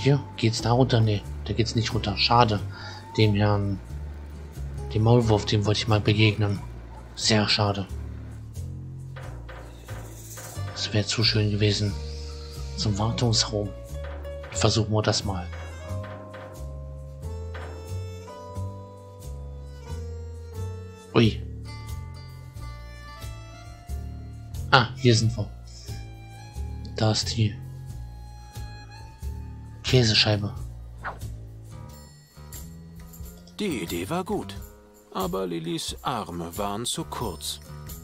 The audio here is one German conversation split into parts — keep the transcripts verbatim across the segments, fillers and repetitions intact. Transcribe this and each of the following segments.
Hier, geht's da runter? Nee, da geht's nicht runter. Schade. Dem Herrn... Dem Maulwurf, dem wollte ich mal begegnen. Sehr schade. Das wäre zu schön gewesen. Zum Wartungsraum. Versuchen wir das mal. Ui. Ah, hier sind wir. Da ist die Käsescheibe. Die Idee war gut, aber Lillys Arme waren zu kurz.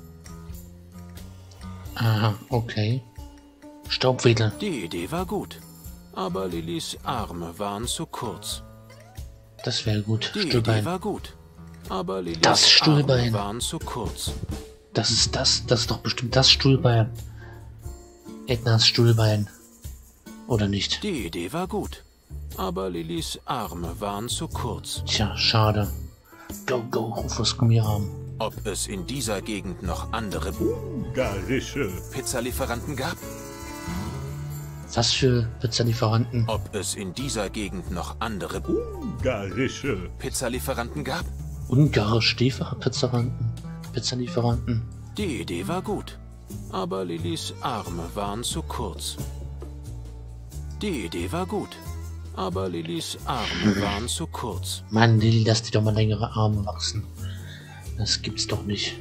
Aha, okay. Staubwedel. Die Idee war gut, aber Lillys Arme waren zu kurz. Das wäre gut. Die Stuhlbein. Idee war gut, aber Lillys Das Stuhlbein. Arme waren zu kurz. Das ist das, das ist doch bestimmt das Stuhlbein. Ednas Stuhlbein. Oder nicht? Die Idee war gut, aber Lillys Arme waren zu kurz. Tja, schade. Go, go, Rufus Gummirahmen. Ob es in dieser Gegend noch andere Ungarische Pizzalieferanten gab? Was für Pizzalieferanten? Ob es in dieser Gegend noch andere Ungarische Pizzalieferanten gab? Ungarische Lieferpizzaranten? Pizzalieferanten? Die Idee war gut, aber Lillys Arme waren zu kurz. Die Idee war gut, aber Lillys Arme waren zu kurz. Mann, Lilly, lass dir doch mal längere Arme wachsen. Das gibt's doch nicht.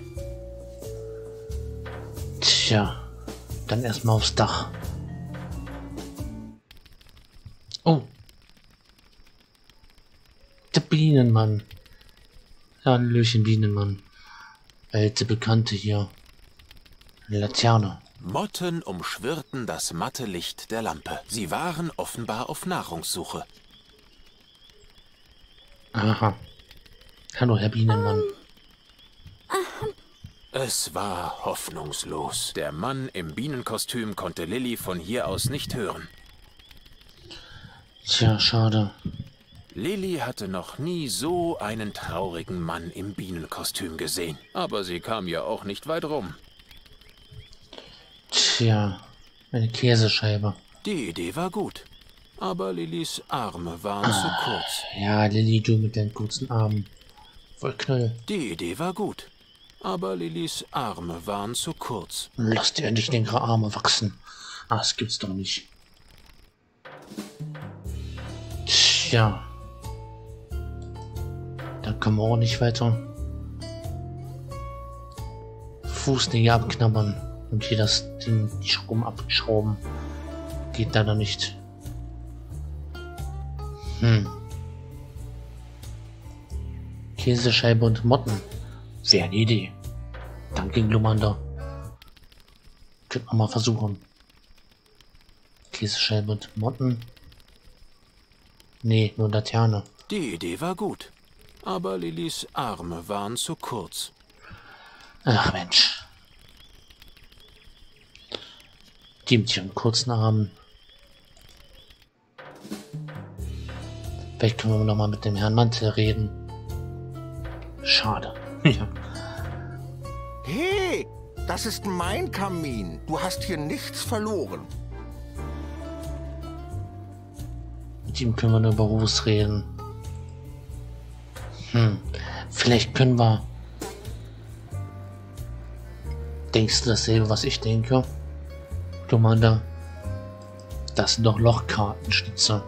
Tja, dann erstmal aufs Dach. Oh. Der Bienenmann. Ja, Hallöchen, Bienenmann. Alte Bekannte hier. Eine Laterne. Motten umschwirrten das matte Licht der Lampe. Sie waren offenbar auf Nahrungssuche. Aha. Hallo, Herr Bienenmann. Es war hoffnungslos. Der Mann im Bienenkostüm konnte Lilly von hier aus nicht hören. Tja, schade. Lilly hatte noch nie so einen traurigen Mann im Bienenkostüm gesehen. Aber sie kam ja auch nicht weit rum. Tja, eine Käsescheibe. Die Idee war gut, aber Lillys Arme waren zu kurz. Ja, Lilly, du mit deinen kurzen Armen. Voll Knöll. Die Idee war gut, aber Lillys Arme waren zu kurz. Lass dir endlich längere Arme wachsen. Ah, das gibt's doch nicht. Tja. Da kommen wir auch nicht weiter. Fußnägel abknabbern und hier das Ding, die Schrauben abschrauben. Geht leider nicht. Hm. Käsescheibe und Motten. Sehr eine Idee. Danke, Glummander. Könnte man mal versuchen. Käsescheibe und Motten. Nee, nur Laterne. Die Idee war gut, aber Lillys Arme waren zu kurz. Ach Mensch. Die mit ihren kurzen Armen. Vielleicht können wir noch mal mit dem Herrn Mantel reden. Schade. Ja. Hey, das ist mein Kamin. Du hast hier nichts verloren. Mit ihm können wir nur über Ruß reden. Hm. Vielleicht können wir... Denkst du dasselbe, was ich denke? Commander. Das sind doch Lochkartenschnitzer.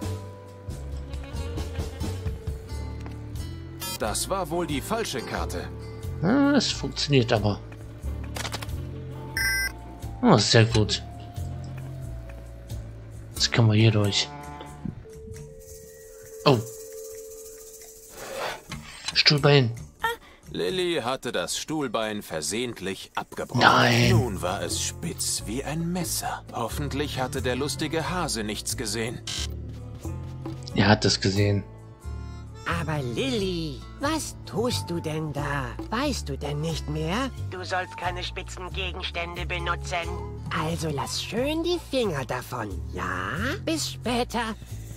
Das war wohl die falsche Karte. Ah, es funktioniert aber. Oh, sehr gut. Jetzt können wir hier durch. Oh. Stuhlbein. Lilly hatte das Stuhlbein versehentlich abgebrochen. Nein. Nun war es spitz wie ein Messer. Hoffentlich hatte der lustige Hase nichts gesehen. Er hat es gesehen. Aber Lilly, was tust du denn da? Weißt du denn nicht mehr? Du sollst keine spitzen Gegenstände benutzen. Also lass schön die Finger davon, ja? Bis später.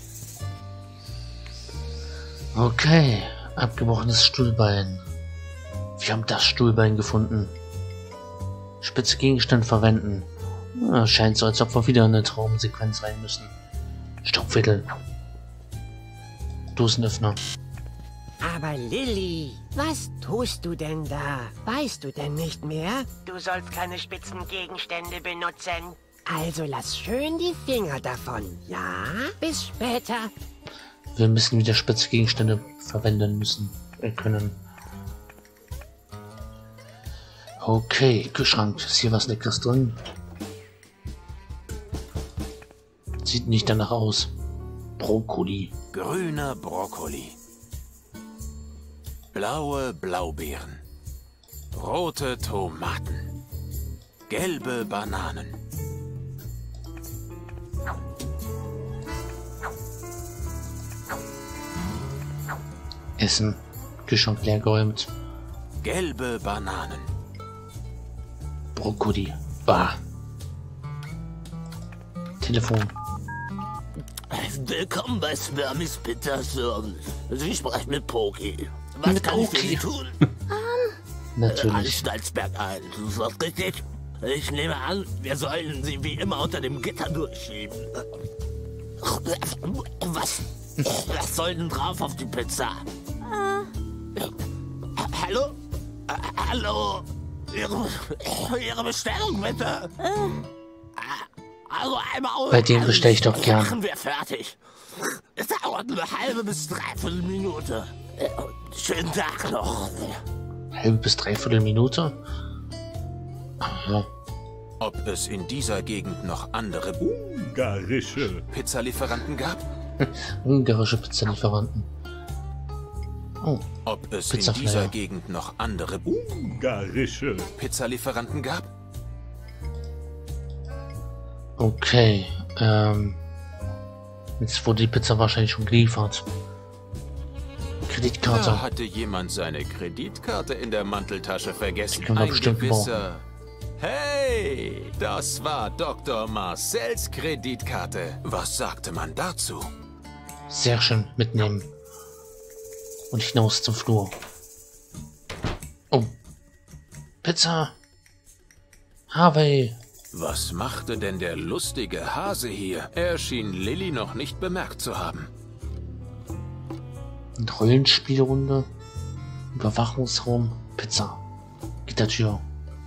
Okay, abgebrochenes Stuhlbein. Wir haben das Stuhlbein gefunden. Spitze Gegenstand verwenden. Ah, scheint so, als ob wir wieder in eine Traumsequenz rein müssen. Staubwedel. Dosenöffner. Aber Lilly, was tust du denn da? Weißt du denn nicht mehr? Du sollst keine spitzen Gegenstände benutzen. Also lass schön die Finger davon, ja? Bis später. Wir müssen wieder spitze Gegenstände verwenden müssen. Äh, können. Okay, Kühlschrank. Ist hier was Leckeres drin? Sieht nicht danach aus. Brokkoli. Grüner Brokkoli. Blaue Blaubeeren. Rote Tomaten. Gelbe Bananen. Essen. Kühlschrank leer geräumt. Gelbe Bananen. Brokkoli. Bah. Telefon. Willkommen bei Spermis Pizza Service. Sie sprechen mit Poki. Was Mit kann ich für Poki. Sie tun? Natürlich. Anstaltsberg eins. Ist das richtig? Ich nehme an, wir sollen Sie wie immer unter dem Gitter durchschieben. Was? Was soll denn drauf auf die Pizza? Hallo? Hallo? Ihre, Ihre Bestellung bitte. Also einmal Bei dem bestelle ich doch gern. Machen wir fertig. Es dauert eine halbe bis dreiviertel Minute. Schönen Tag noch. Halbe bis dreiviertel Minute? Ja. Ob es in dieser Gegend noch andere Ungarische. Pizzalieferanten gab? Ungarische Pizzalieferanten. Oh, Ob es Pizza in dieser Flyer. Gegend noch andere Ungarische. Pizzalieferanten gab? okay. Ähm, jetzt wurde die Pizza wahrscheinlich schon geliefert. Kreditkarte. Da hatte jemand seine Kreditkarte in der Manteltasche vergessen. Die können wir Ein bestimmt gewisser... Hey, das war Doktor Marcells Kreditkarte. Was sagte man dazu? Sehr schön. Mitnehmen. Und hinaus zum Flur. Oh. Pizza. Harvey. Was machte denn der lustige Hase hier? Er schien Lilly noch nicht bemerkt zu haben. Und Rollenspielrunde. Überwachungsraum. Pizza. Gittertür.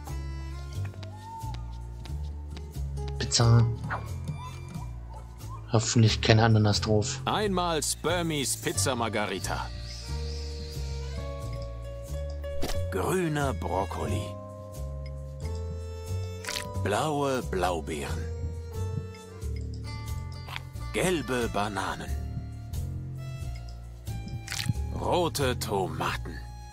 Pizza. Hoffentlich keine Ananas drauf. Einmal Spermis Pizza Margarita. Grüner Brokkoli. Blaue Blaubeeren. Gelbe Bananen. Rote Tomaten.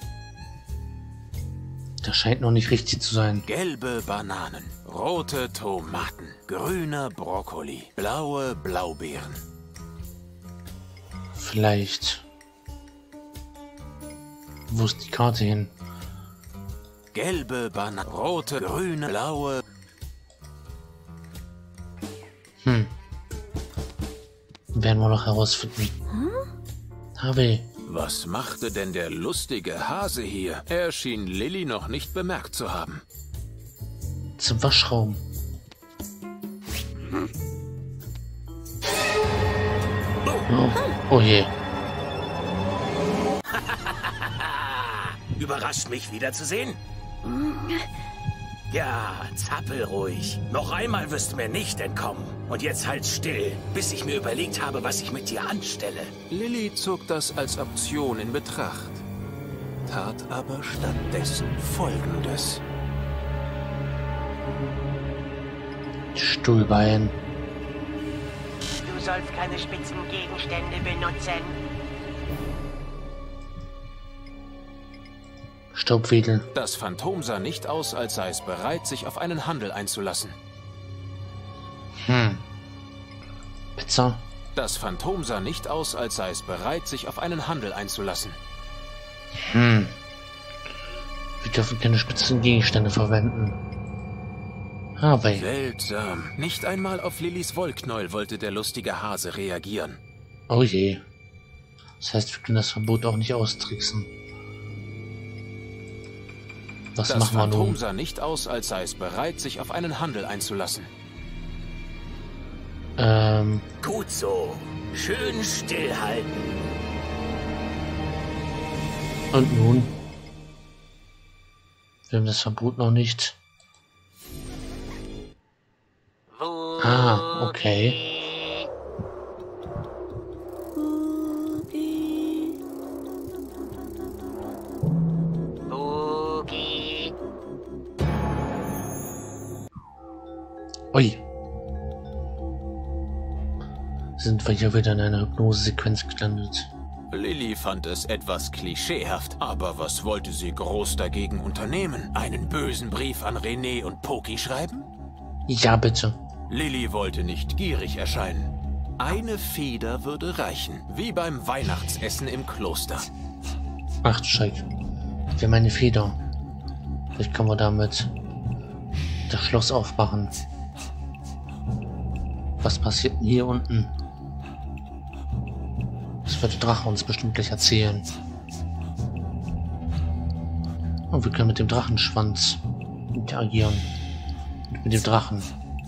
Das scheint noch nicht richtig zu sein. Gelbe Bananen. Rote Tomaten. Grüner Brokkoli. Blaue Blaubeeren. Vielleicht. Wo ist die Karte hin? Gelbe Bananen. Rote, grüne, blaue. Hm. Werden wir noch herausfinden. Harvey. Was machte denn der lustige Hase hier? Er schien Lilly noch nicht bemerkt zu haben. Zum Waschraum. Oh, oh je. Überrascht mich wiederzusehen? Ja, zappel ruhig. Noch einmal wirst du mir nicht entkommen. Und jetzt halt still, bis ich mir überlegt habe, was ich mit dir anstelle. Lilly zog das als Option in Betracht, tat aber stattdessen Folgendes. Stuhlbein. Du sollst keine spitzen Gegenstände benutzen. Staubwedel. Das Phantom sah nicht aus, als sei es bereit, sich auf einen Handel einzulassen. Hm. Pizza. Das Phantom sah nicht aus, als sei es bereit, sich auf einen Handel einzulassen. Hm. Wir dürfen keine spitzen Gegenstände verwenden. Harvey. Seltsam. Nicht einmal auf Lillys Wollknäuel wollte der lustige Hase reagieren. Oh je. Das heißt, wir können das Verbot auch nicht austricksen. Was Das machen wir Phantom nun? sah nicht aus, als sei es bereit, sich auf einen Handel einzulassen. Ähm, Gut so. Schön stillhalten. Und nun? Wir haben das Verbot noch nicht. Ah, okay. Ui. Sind wir hier wieder in einer Hypnose-Sequenz gelandet. Lilly fand es etwas klischeehaft, aber was wollte sie groß dagegen unternehmen? Einen bösen Brief an René und Poki schreiben? Ja, bitte. Lilly wollte nicht gierig erscheinen. Eine Feder würde reichen, wie beim Weihnachtsessen im Kloster. Ach, Scheiße. Wir haben eine Feder. Vielleicht können wir damit das Schloss aufmachen. Was passiert denn hier unten? Das wird der Drache uns bestimmt gleich erzählen. Und wir können mit dem Drachenschwanz interagieren. Mit dem Drachen.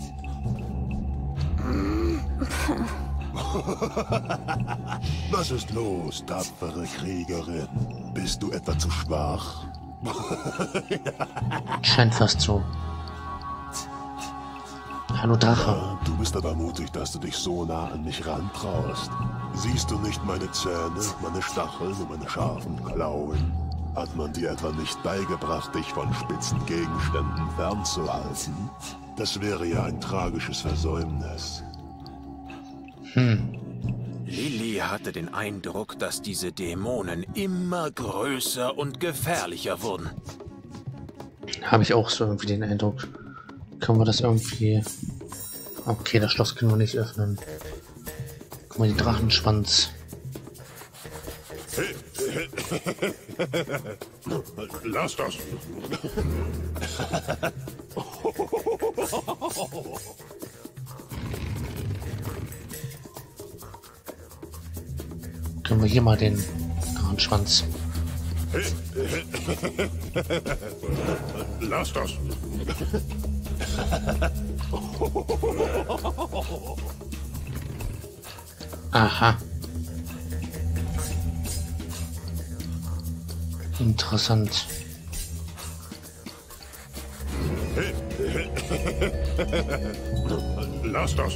Was ist los, tapfere Kriegerin? Bist du etwa zu schwach? Scheint fast so. Hallo Drache. Ja, du bist aber mutig, dass du dich so nah an mich rantraust. Siehst du nicht meine Zähne, meine Stacheln und meine scharfen Klauen? Hat man dir etwa nicht beigebracht, dich von spitzen Gegenständen fernzuhalten? Das wäre ja ein tragisches Versäumnis. Hm. Lilly hatte den Eindruck, dass diese Dämonen immer größer und gefährlicher wurden. Habe ich auch so irgendwie den Eindruck. Können wir das irgendwie... Okay, das Schloss können wir nicht öffnen. Guck mal, den Drachenschwanz. Lass das! Können wir hier mal den Drachenschwanz. Lass das! Aha. Interessant. Lass das!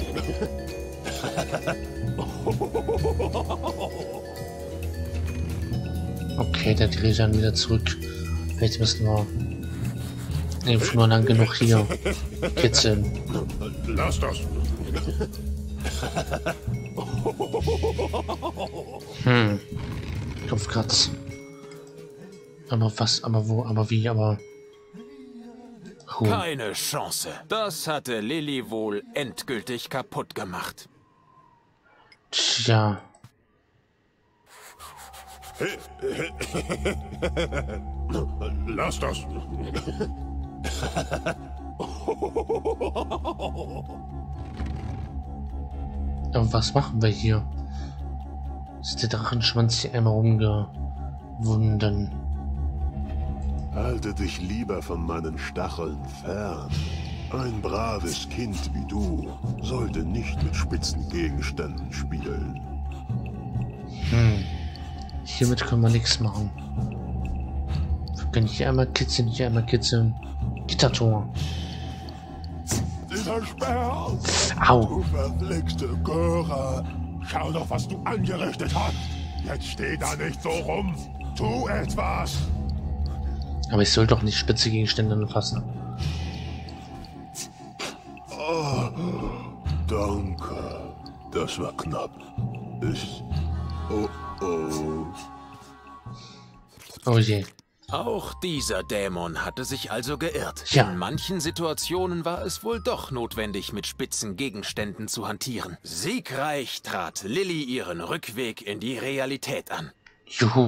Okay, der dreht dann wieder zurück. Vielleicht müssen wir einfach nur lang genug hier kitzeln. Lass das! Hm. Kopfkratz. Aber was, aber wo, aber wie, aber... Huh. Keine Chance. Das hatte Lilly wohl endgültig kaputt gemacht. Tja. Lass das! Aber was machen wir hier? Ist der Drachenschwanz hier einmal rumgewunden? Halte dich lieber von meinen Stacheln fern. Ein braves Kind wie du sollte nicht mit spitzen Gegenständen spielen. Hm. Hiermit können wir nichts machen. Wir können hier einmal kitzeln, hier einmal kitzeln. Gittertor. Dieser Sperr! Au! Du verflixte Göre! Schau doch, was du angerichtet hast! Jetzt steh da nicht so rum! Tu etwas! Aber ich soll doch nicht spitze Gegenstände anfassen. Oh, danke. Das war knapp. Ich... Oh, oh. Oh je. Auch dieser Dämon hatte sich also geirrt. Ja. In manchen Situationen war es wohl doch notwendig, mit spitzen Gegenständen zu hantieren. Siegreich trat Lilly ihren Rückweg in die Realität an. Juhu.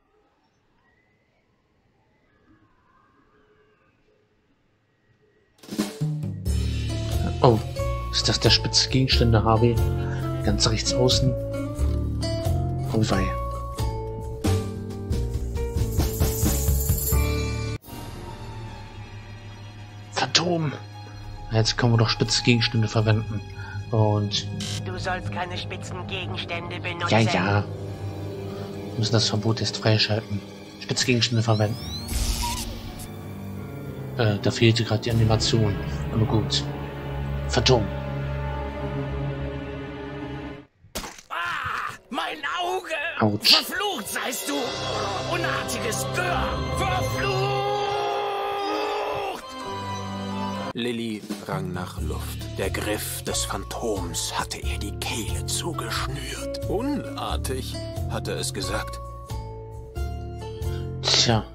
Oh, ist das der spitze Gegenstände, Harvey? Ganz rechts außen. Oh wei. Phantom! Jetzt können wir doch spitze Gegenstände verwenden. Und... Du sollst keine spitzen Gegenstände benutzen. Ja, ja. Wir müssen das Verbot jetzt freischalten. Spitzgegenstände verwenden. Äh, da fehlte gerade die Animation. Aber gut. Phantom. Ah, mein Auge! Autsch. Verflucht seist du! Unartiges Gör! Verflucht! Lilly rang nach Luft. Der Griff des Phantoms hatte ihr die Kehle zugeschnürt. Unartig, hatte es gesagt. Tja.